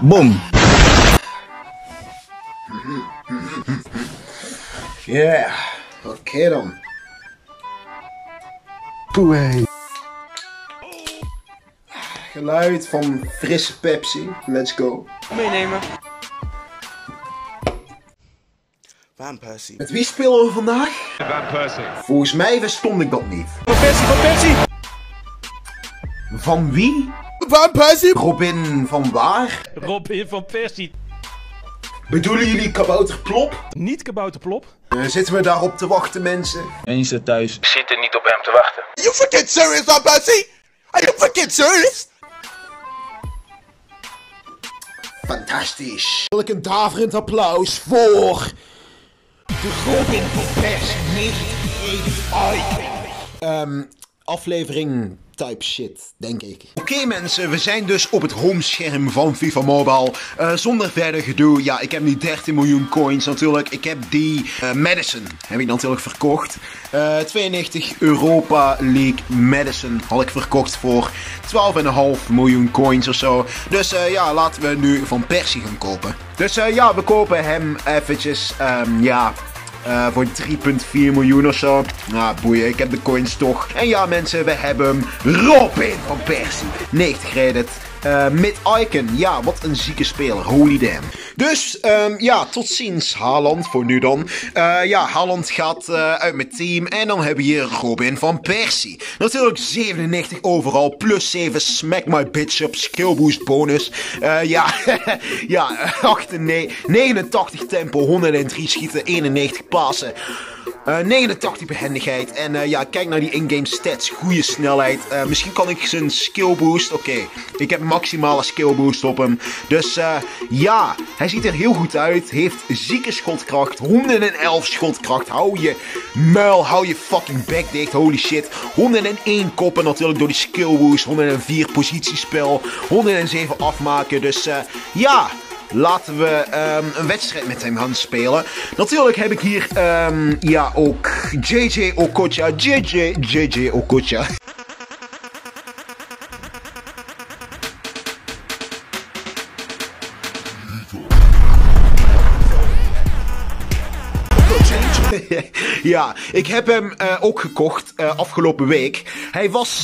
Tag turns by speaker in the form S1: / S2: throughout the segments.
S1: Boom.
S2: Yeah, oké dan.
S1: Poeh.
S2: Geluid van frisse Pepsi. Let's go.
S3: Meenemen.
S1: Van Persie.
S2: Met wie spelen we vandaag?
S4: Van Persie.
S2: Volgens mij verstond ik dat niet.
S3: Van Persie.
S2: Van wie?
S1: Van Persie.
S2: Robin van waar?
S3: Robin van Persie.
S2: Bedoelen jullie Kabouter Plop?
S3: Niet kabouterplop.
S2: Zitten we daarop te wachten, mensen?
S1: En je zit thuis.
S4: Zit er niet op hem te wachten.
S1: You fucking serious, Van Persie? Are you fucking serious?
S2: Fantastisch. Wil ik een daverend applaus voor de Robin van Persie 1981. Aflevering type shit, denk ik. Oké mensen, we zijn dus op het homescherm van FIFA Mobile. Zonder verder gedoe. Ja, ik heb nu 13 miljoen coins natuurlijk. Ik heb die Madison, heb ik natuurlijk verkocht. 92 Europa League Madison had ik verkocht voor 12,5 miljoen coins of zo. Dus ja, laten we nu Van Persie gaan kopen. Dus ja, we kopen hem eventjes, voor 3,4 miljoen of zo. Nou, boeien, ik heb de coins toch. En ja, mensen, we hebben Robin van Persie. 90 credit. Mid-icon. Ja, wat een zieke speler. Holy damn. Dus, ja, tot ziens, Haaland, voor nu dan. Ja, Haaland gaat uit mijn team. En dan hebben we hier Robin van Persie. Natuurlijk 97 overal. Plus 7 smack my bitch up. Skill boost bonus. Ja, ja, 89 tempo, 103 schieten, 91 passen. 89 behendigheid. En ja, kijk naar die in-game stats. Goede snelheid. Misschien kan ik zijn skill boost. Oké, ik heb maximale skill boost op hem. Dus ja, hij ziet er heel goed uit. Heeft zieke schotkracht. 111 schotkracht. Hou je muil. Hou je fucking bek dicht. Holy shit. 101 koppen natuurlijk door die skill boost. 104 positiespel. 107 afmaken. Dus ja. Laten we een wedstrijd met hem gaan spelen. Natuurlijk heb ik hier, ja, ook JJ Okocha. JJ Okocha. Ja, ik heb hem ook gekocht afgelopen week. Hij was,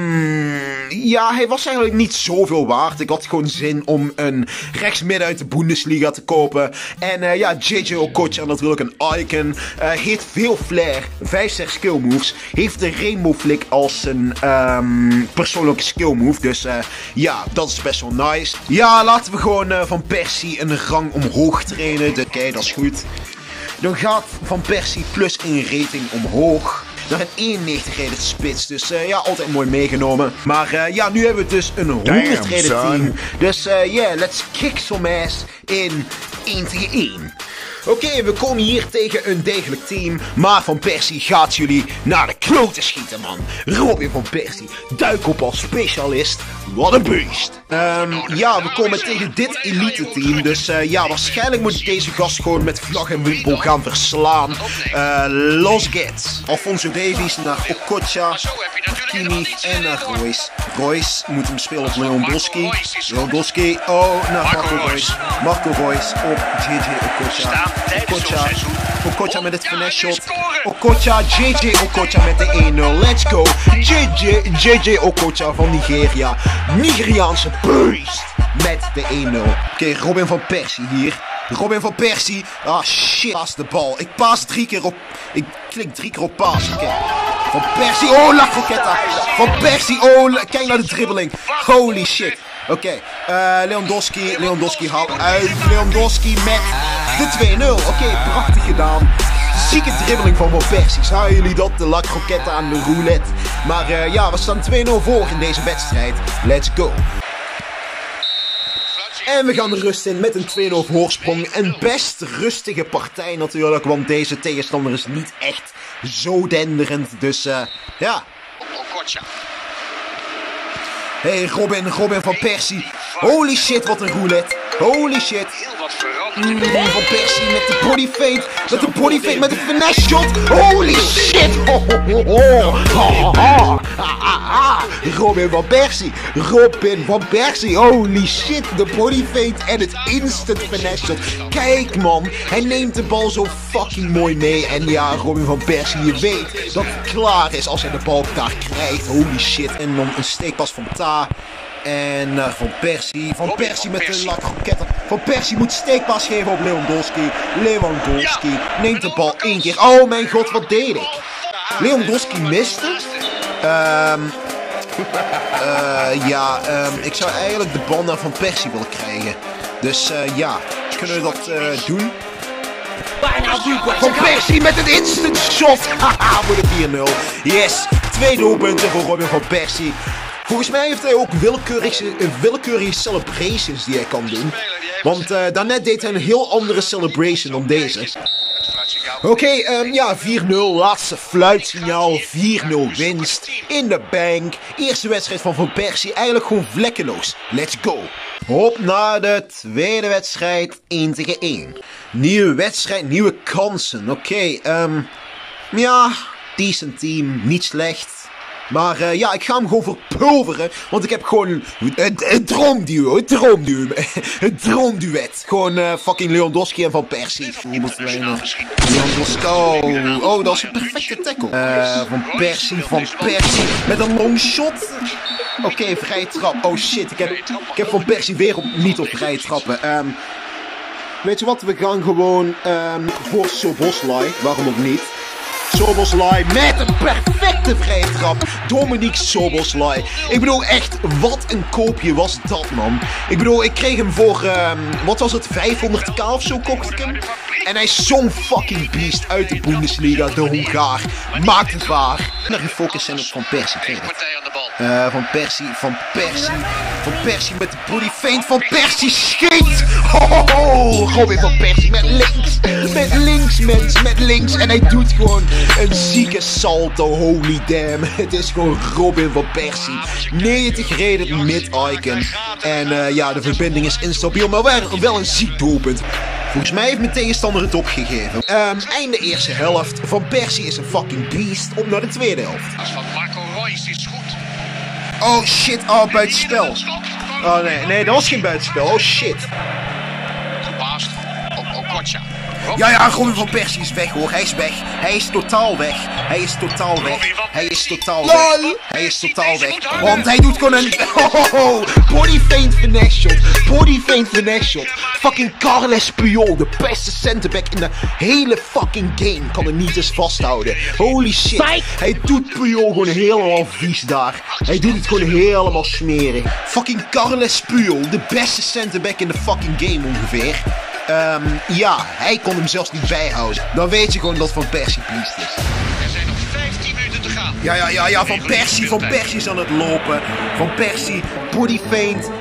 S2: ja, hij was eigenlijk niet zoveel waard. Ik had gewoon zin om een rechtsmidden uit de Bundesliga te kopen. En ja, JJ Okocha, natuurlijk een icon. Heeft veel flair, 5-ster skill moves. Heeft de Rainbow Flick als een persoonlijke skill move. Dus ja, dat is best wel nice. Ja, laten we gewoon Van Persie een rang omhoog trainen. Oké, dat is goed. Dan gaat Van Persie plus 1 rating omhoog. Naar een 91 rated spits. Dus ja, altijd mooi meegenomen. Maar ja, nu hebben we dus een 100 rated team. Dus yeah, let's kick some ass in 1 tegen 1. Oké, we komen hier tegen een degelijk team. Maar Van Persie gaat jullie naar de kloten schieten, man. Robin van Persie, duik op als specialist. Wat een beest. Ja, we komen tegen dit elite team. Dus ja, waarschijnlijk moet ik deze gast gewoon met vlag en wimpel gaan verslaan. Los Gets. Alfonso Davies naar Okocha. Kimi en naar Royce. Royce moet hem spelen op Lewandowski. Lewandowski, oh, naar Marco Royce. Marco Royce op JJ Okocha. Okocha met het finesse shot. Okocha, JJ Okocha met de 1-0. Let's go. JJ Okocha van Nigeria. Nigeriaanse beest met de 1-0. Oké, Robin van Persie hier. Robin van Persie. Ah shit. Paas de bal. Ik paas 3 keer op. Ik klik 3 keer op paas. Oké. Van Persie. Oh, La Croqueta. Van Persie. Oh, kijk naar de dribbeling. Holy shit. Oké. Lewandowski haalt uit. Lewandowski met de 2-0. Oké, prachtig gedaan. Zieke dribbeling van Van Persie. Zagen jullie dat? De La Croqueta aan de roulette. Maar ja, we staan 2-0 voor in deze wedstrijd. Let's go. En we gaan de rust in met een 2-0 voorsprong. Een best rustige partij natuurlijk. Want deze tegenstander is niet echt zo denderend. Dus ja. Hey, Robin van Persie. Holy shit, wat een roulette. Holy shit.
S4: Heel wat veranderd.
S2: Van Persie met de body feint. Met de body feint, met de finesse shot. Holy shit. Robin van Persie. Robin van Persie. Holy shit. De body feint en het instant finesse shot. Kijk man. Hij neemt de bal zo fucking mooi mee. En ja, Robin van Persie, je weet dat het klaar is als hij de bal daar krijgt. Holy shit. En dan een steekpas van Ta. En Van Persie. Van Persie met de latroketten. Van Persie moet steekpas geven op Lewandowski. Lewandowski neemt de bal 1 keer. Oh mijn god, wat deed ik? Lewandowski miste. Ik zou eigenlijk de bal naar Van Persie willen krijgen. Dus ja, kunnen we dat doen? Van Persie met een instant shot. Haha, voor de 4-0. Yes, 2 doelpunten voor Robin van Persie. Volgens mij heeft hij ook willekeurige celebrations die hij kan doen. Want daarnet deed hij een heel andere celebration dan deze. Oké, 4-0, laatste fluitsignaal, 4-0 winst, in de bank. Eerste wedstrijd van Persie, eigenlijk gewoon vlekkeloos. Let's go. Op naar de tweede wedstrijd, 1 tegen 1. Nieuwe wedstrijd, nieuwe kansen. Oké, decent team, niet slecht. Maar ik ga hem gewoon verpulveren. Want ik heb gewoon een droomduo. Een droomduet. Gewoon fucking Lewandowski en Van Persie. Lewandowski. Oh, dat is een perfecte tackle. Van Persie. Met een long shot. Oké, vrije trap. Oh shit, ik heb Van Persie weer niet op vrije trappen. Weet je wat, we gaan gewoon voor Szoboszlai. Waarom ook niet? Szoboszlai met een perfecte vrije trap. Dominique Szoboszlai. Ik bedoel echt, wat een koopje was dat, man. Ik bedoel, ik kreeg hem voor, wat was het, 500k of zo kocht ik hem. En hij is zo'n fucking beast uit de Bundesliga, de Hongaar. Maakt het waar. Naar gefocust zijn op Van Persie. Van Persie met de body feint. Van Persie schiet. Robin van Persie met links. Met links. En hij doet gewoon een zieke salto. Holy damn. Het is gewoon Robin van Persie. 90 reden mid-icon. En de verbinding is instabiel. Maar wel een ziek doelpunt. Volgens mij heeft mijn tegenstander het opgegeven. Einde eerste helft. Van Persie is een fucking beast. Op naar de tweede helft.
S4: Als van Marco Reus is goed.
S2: Oh shit, buitenspel. Oh nee, dat was geen buitenspel. Oh shit.
S4: Gepaast op Okocha.
S2: Ja, Robin van Persie is weg hoor. Hij is weg. Hij is totaal weg. Want hij doet gewoon een... Body feint finesse shot. Fucking Carles Puyol, de beste centerback in de hele fucking game, kan hem niet eens vasthouden. Holy shit. Hij doet Puyol gewoon helemaal vies daar. Hij doet het gewoon helemaal smerig. Fucking Carles Puyol, de beste centerback in de fucking game ongeveer. Hij kon hem zelfs niet bijhouden. Dan weet je gewoon dat Van Persie pleased is.
S4: Er zijn nog 15 minuten te gaan.
S2: Ja, Van Persie is aan het lopen. Van Persie, body feint.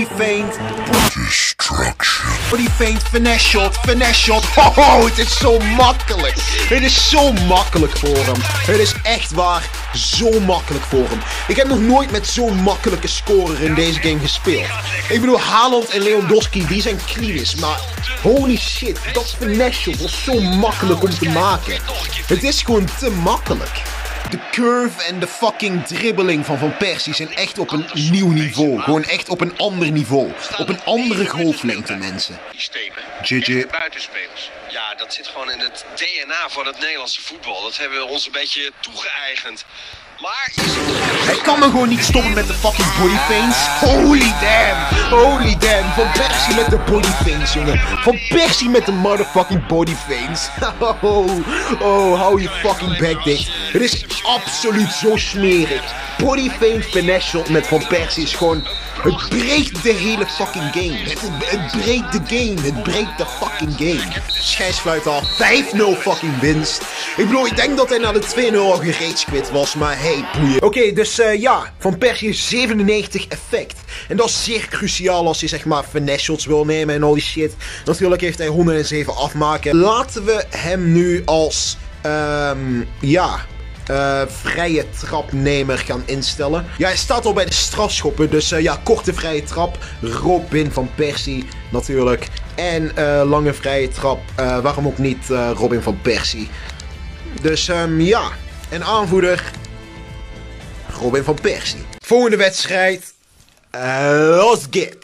S2: Body feint, finesse shot. Het is zo makkelijk. Het is zo makkelijk voor hem. Het is echt waar, zo makkelijk voor hem. Ik heb nog nooit met zo'n makkelijke scorer in deze game gespeeld. Ik bedoel, Haaland en Lewandowski, die zijn klinisch, maar holy shit, dat finesse shot was zo makkelijk om te maken. Het is gewoon te makkelijk. De curve en de fucking dribbeling van Persie zijn echt op een nieuw niveau. Gewoon echt op een ander niveau. Op een andere golflengte, mensen.
S4: Die stepen.
S2: GG.
S4: De buitenspelers. Ja, dat zit gewoon in het DNA van het Nederlandse voetbal. Dat hebben we ons een beetje toegeëigend. Maar
S2: hij kan me gewoon niet stoppen met de fucking body feints. Holy damn. Van Persie met de body feints, jongen. Van Persie met de motherfucking body feints. Hou je fucking bek dicht. Het is absoluut zo smerig. Body feint finesse shot met Van Persie is gewoon... Het breekt de hele fucking game. Het breekt de game. Het breekt de fucking game. Scheidsfluit al. 5-0 fucking winst. Ik bedoel, ik denk dat hij na de 2-0 al gerage-quit was. Maar hey, boeien. Oké, dus Van Persie is 97 effect. En dat is zeer cruciaal als je zeg maar finesse shots wil nemen en al die shit. Natuurlijk heeft hij 107 afmaken. Laten we hem nu als... vrije trapnemer gaan instellen. Ja, hij staat al bij de strafschoppen. Dus ja, korte vrije trap. Robin van Persie natuurlijk. En lange vrije trap. Waarom ook niet Robin van Persie. Dus ja, en aanvoerder Robin van Persie. Volgende wedstrijd. Los Git.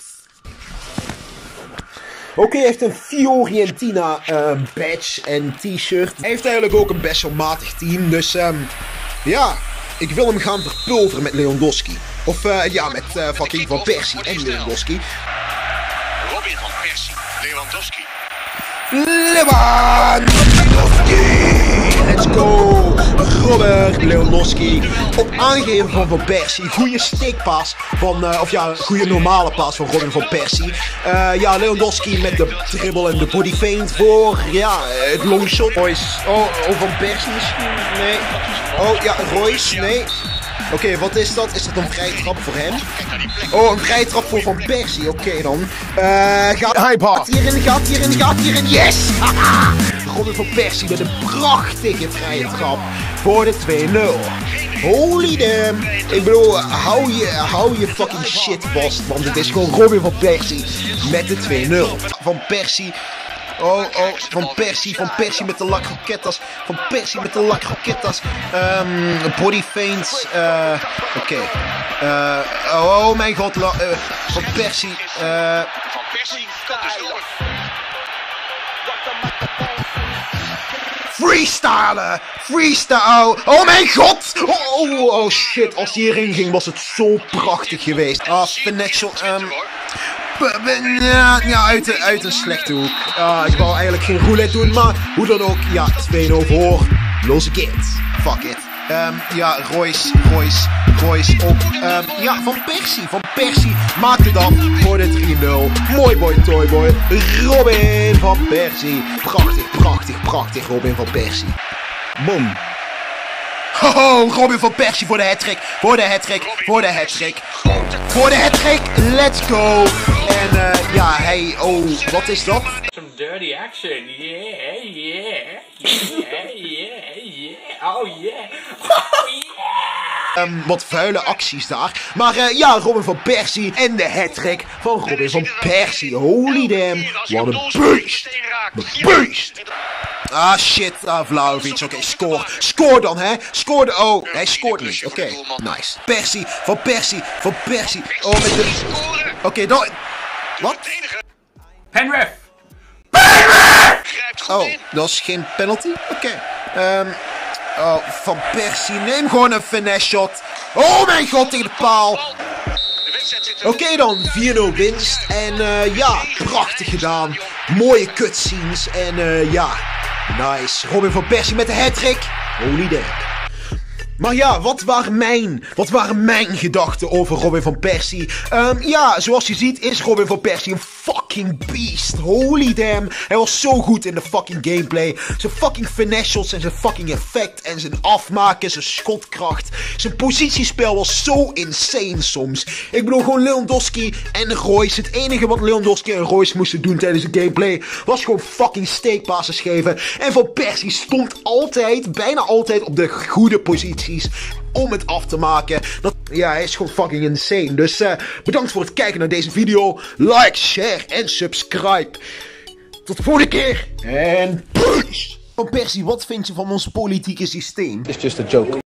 S2: Oké, hij heeft een Fiorentina badge en t-shirt. Hij heeft eigenlijk ook een best wel matig team. Dus ja, ik wil hem gaan verpulveren met Lewandowski. Of ja, met fucking Van Persie en Lewandowski.
S4: Robin van Persie, Lewandowski.
S2: Lewandowski! Let's go! Robert Lewandowski. Op aangeven van Persie. Goede steekpaas van, of ja, goede normale paas van Robin van Persie. Ja, Lewandowski met de dribbel en de body feint voor, ja, het longshot. Royce. Oh, Van Persie misschien? Nee. Oh, ja, Royce. Nee. Oké, wat is dat? Is dat een vrije trap voor hem? Oh, een vrije trap voor Van Persie. Oké dan. Gaat hierin. Yes! Haha! Robin van Persie met een prachtige vrije trap voor de 2-0. Holy damn. Ik bedoel, hou je fucking shit vast. Want het is gewoon Robin van Persie met de 2-0. Van Persie. Oh, Van Persie met de lakroquetas. Van Persie met de lakroquetas. Body feints. Oké. Oh mijn god. Van Persie.
S4: Van Persie kan dus door.
S2: Freestyle. Oh mijn god. Oh shit. Als die erin ging was het zo prachtig geweest. Financial. Ja, uit een slechte hoek. Ik wou eigenlijk geen roulette doen, maar hoe dan ook. Ja, 2-0 voor Los Git. Fuck it. Ja, Royce op. Ja, Van Persie maakt het af voor de 3-0. Mooi boy, toy boy. Robin van Persie. Prachtig Robin van Persie. Boom. Oh, Robin van Persie voor de hat-trick. Let's go. En ja, hij... Oh, wat is dat?
S5: Some dirty action. Oh yeah.
S2: Wat vuile acties daar. Maar ja, Robin van Persie en de hat-trick van Robin van Persie. Holy damn. Wat een beest. Ah shit, Vlahovic. Oké, score dan, hè. Oh, hij scoort niet. Oké, nice. Van Persie. Oh, met de... Oké, dan... Wat?
S5: Penref.
S2: Oh, dat is geen penalty? Oké. Oh, Van Persie, neem gewoon een finesse shot. Oh mijn god, tegen de paal. Oké dan, 4-0 winst. En ja, prachtig gedaan. Mooie cutscenes. En ja, nice. Robin van Persie met de hat-trick. Holy damn. Maar ja, wat waren mijn gedachten over Robin van Persie? Ja, zoals je ziet is Robin van Persie een fucking beast. Holy damn. Hij was zo goed in de fucking gameplay. Zijn fucking finesse shots en zijn fucking effect. En zijn afmaken, zijn schotkracht. Zijn positiespel was zo insane soms. Ik bedoel gewoon Lewandowski en Royce. Het enige wat Lewandowski en Royce moesten doen tijdens de gameplay was gewoon fucking steekpasses geven. En Van Persie stond altijd, bijna altijd op de goede posities om het af te maken. Ja, hij is gewoon fucking insane. Dus bedankt voor het kijken naar deze video. Like, share en subscribe. Tot de volgende keer. En peace. Van Persie, wat vind je van ons politieke systeem?
S1: It's just a joke.